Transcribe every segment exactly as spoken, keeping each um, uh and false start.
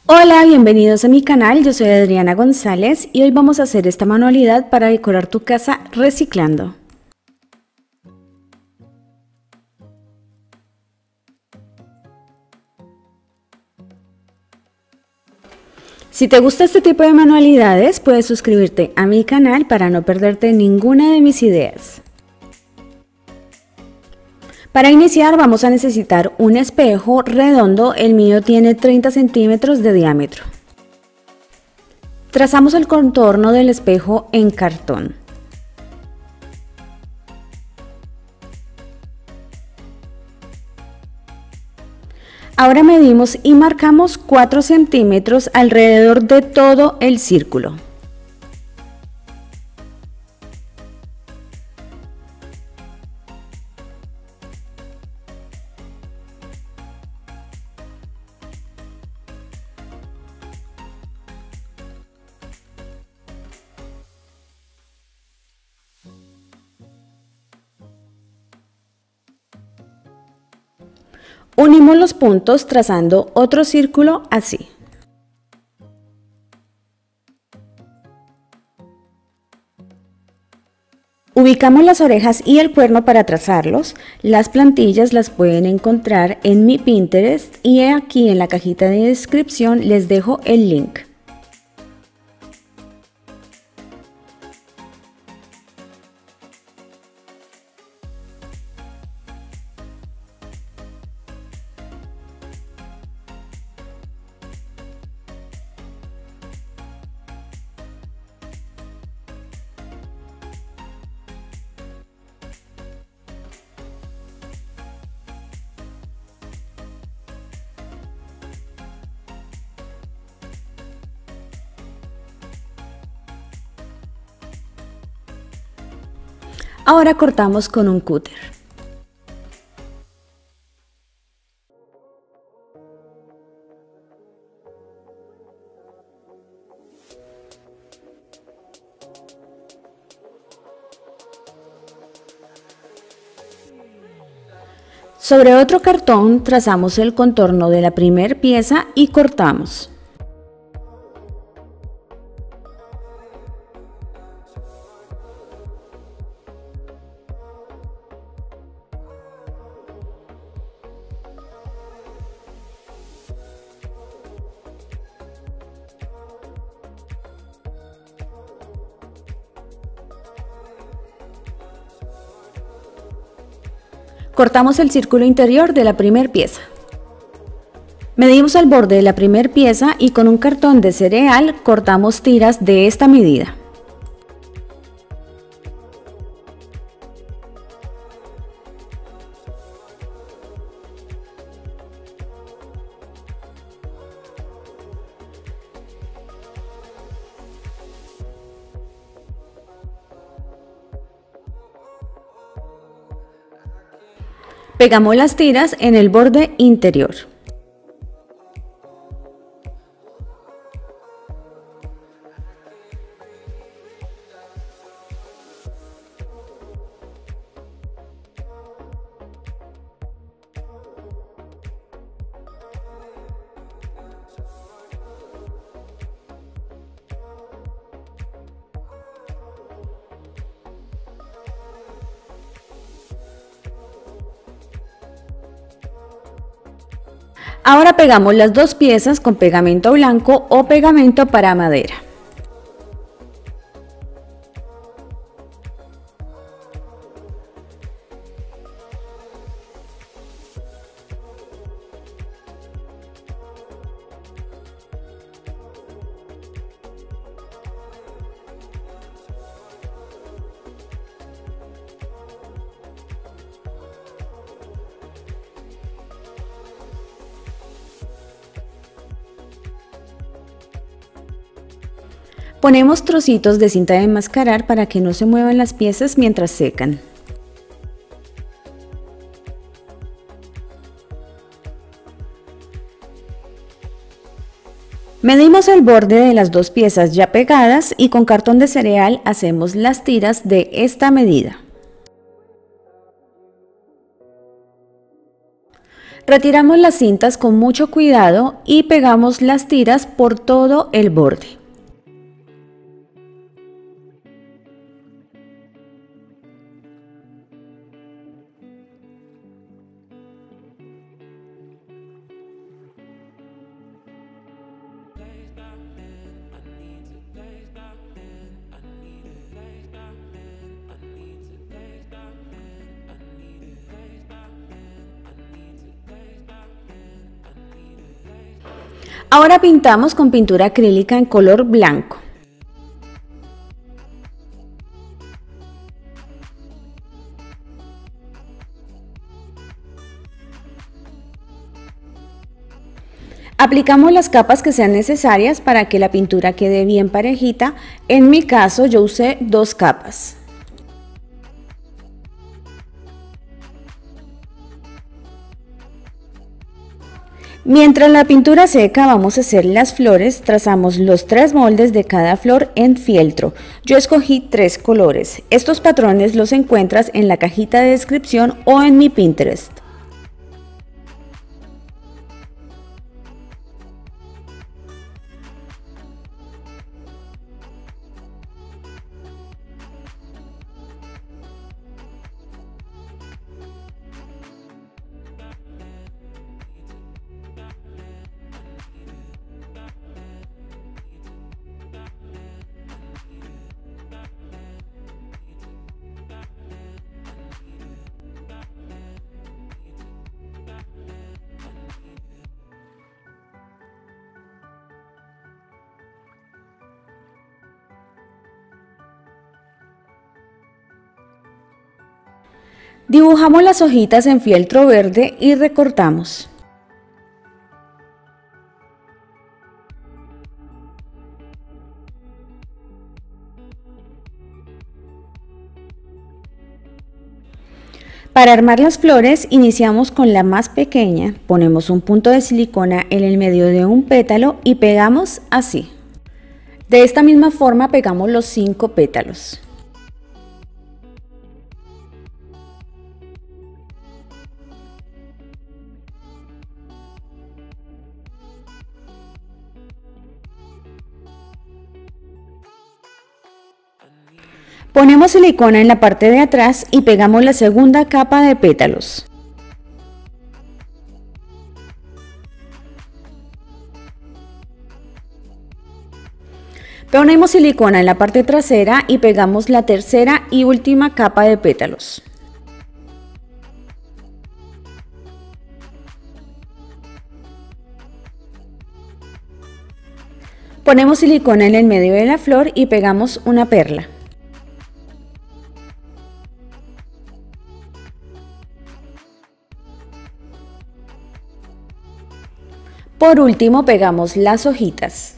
Hola, bienvenidos a mi canal, yo soy Adriana González y hoy vamos a hacer esta manualidad para decorar tu casa reciclando. Si te gusta este tipo de manualidades, puedes suscribirte a mi canal para no perderte ninguna de mis ideas. Para iniciar vamos a necesitar un espejo redondo, el mío tiene treinta centímetros de diámetro. Trazamos el contorno del espejo en cartón. Ahora medimos y marcamos cuatro centímetros alrededor de todo el círculo. Unimos los puntos trazando otro círculo así. Ubicamos las orejas y el cuerno para trazarlos. Las plantillas las pueden encontrar en mi Pinterest y aquí en la cajita de descripción les dejo el link. Ahora cortamos con un cúter. Sobre otro cartón trazamos el contorno de la primera pieza y cortamos. Cortamos el círculo interior de la primera pieza. Medimos el borde de la primera pieza y con un cartón de cereal cortamos tiras de esta medida. Pegamos las tiras en el borde interior. Ahora pegamos las dos piezas con pegamento blanco o pegamento para madera. Ponemos trocitos de cinta de enmascarar para que no se muevan las piezas mientras secan. Medimos el borde de las dos piezas ya pegadas y con cartón de cereal hacemos las tiras de esta medida. Retiramos las cintas con mucho cuidado y pegamos las tiras por todo el borde. Ahora pintamos con pintura acrílica en color blanco. Aplicamos las capas que sean necesarias para que la pintura quede bien parejita. En mi caso yo usé dos capas. Mientras la pintura seca vamos a hacer las flores. Trazamos los tres moldes de cada flor en fieltro. Yo escogí tres colores. Estos patrones los encuentras en la cajita de descripción o en mi Pinterest. Dibujamos las hojitas en fieltro verde y recortamos. Para armar las flores iniciamos con la más pequeña, ponemos un punto de silicona en el medio de un pétalo y pegamos así. De esta misma forma pegamos los cinco pétalos. Ponemos silicona en la parte de atrás y pegamos la segunda capa de pétalos. Ponemos silicona en la parte trasera y pegamos la tercera y última capa de pétalos. Ponemos silicona en el medio de la flor y pegamos una perla. Por último pegamos las hojitas.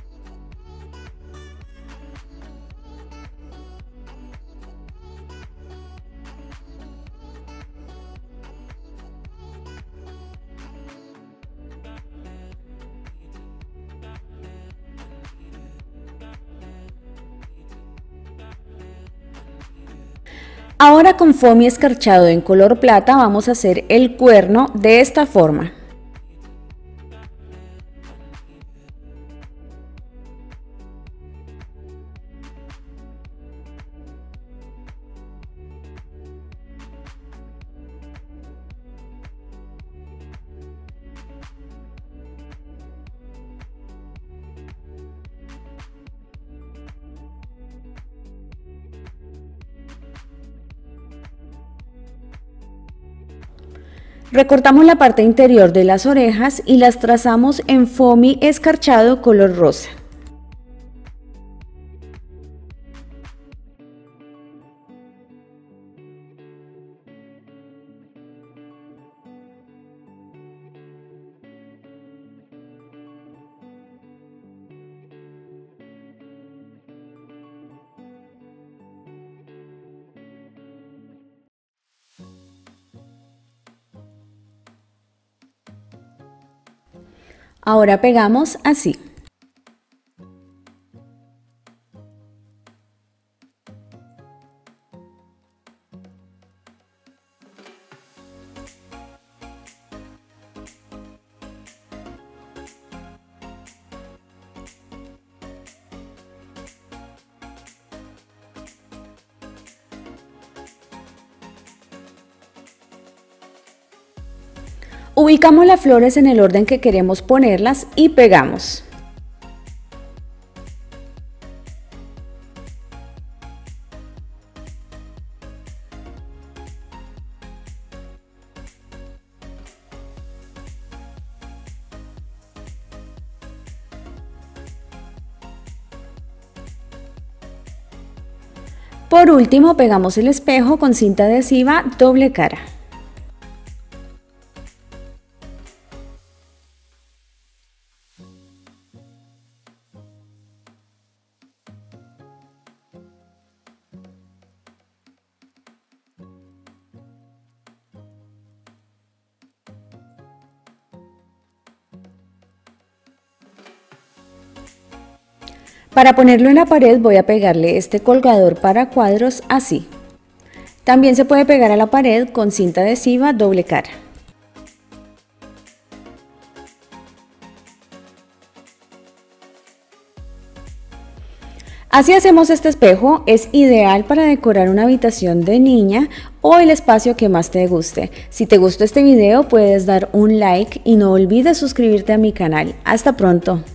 Ahora con foamy escarchado en color plata vamos a hacer el cuerno de esta forma. Recortamos la parte interior de las orejas y las trazamos en foamy escarchado color rosa. Ahora pegamos así. Ubicamos las flores en el orden que queremos ponerlas y pegamos. Por último, pegamos el espejo con cinta adhesiva doble cara. Para ponerlo en la pared voy a pegarle este colgador para cuadros así. También se puede pegar a la pared con cinta adhesiva doble cara. Así hacemos este espejo, es ideal para decorar una habitación de niña o el espacio que más te guste. Si te gustó este video puedes dar un like y no olvides suscribirte a mi canal. Hasta pronto.